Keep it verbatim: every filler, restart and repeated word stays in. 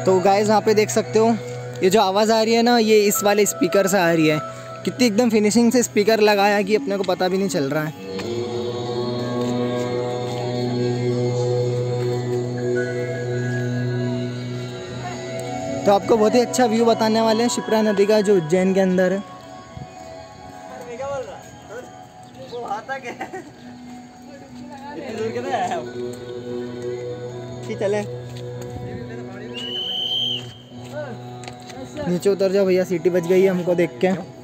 तो गाइस यहाँ पे देख सकते हो ये जो आवाज़ आ रही है ना, ये इस वाले स्पीकर से आ रही है। कितनी एकदम फिनिशिंग से स्पीकर लगाया कि अपने को पता भी नहीं चल रहा है। तो आपको बहुत ही अच्छा व्यू बताने वाले हैं शिप्रा नदी का, जो उज्जैन के अंदर है। चले नीचे उतर जाओ भैया, सीटी बज गई है हमको देख के।